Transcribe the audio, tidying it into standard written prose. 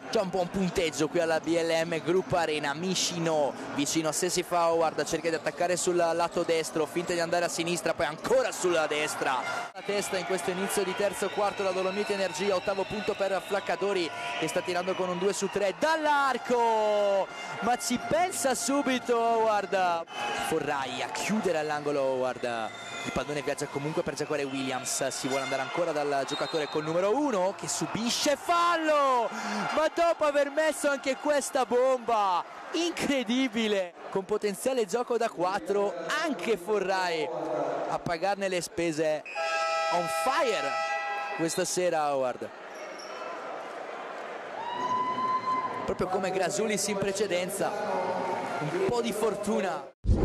C'è un buon punteggio qui alla BLM Group Arena. Mishino vicino a Sessif Howard, cerca di attaccare sul lato destro, finta di andare a sinistra, poi ancora sulla destra. La testa in questo inizio di terzo quarto la Dolomiti Energia, ottavo punto per Flaccadori che sta tirando con un 2 su 3 dall'arco, ma ci pensa subito Howard. Forrai a chiudere all'angolo Howard. Il pallone viaggia comunque per Jacquare Williams, si vuole andare ancora dal giocatore col numero 1 che subisce fallo, ma dopo aver messo anche questa bomba incredibile, con potenziale gioco da 4, anche Forrai a pagarne le spese. On fire questa sera Howard, proprio come Grasulis in precedenza, un po' di fortuna.